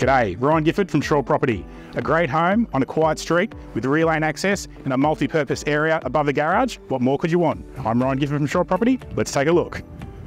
G'day, Ryan Gifford from Shaw Property. A great home on a quiet street with rear lane access and a multi-purpose area above the garage. What more could you want? I'm Ryan Gifford from Shaw Property. Let's take a look.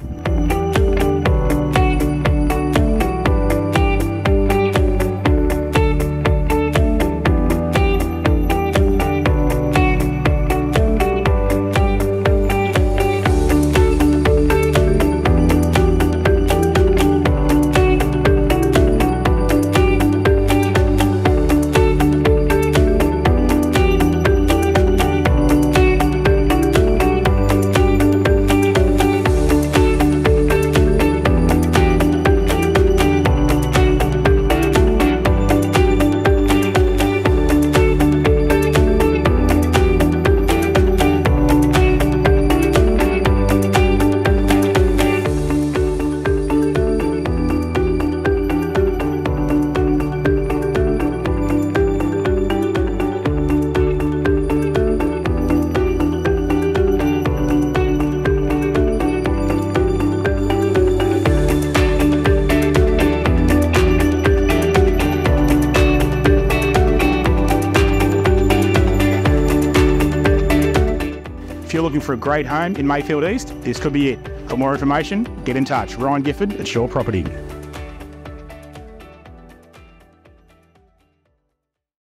If you're looking for a great home in Mayfield East, this could be it. For more information, get in touch. Ryan Gifford at Shaw Property.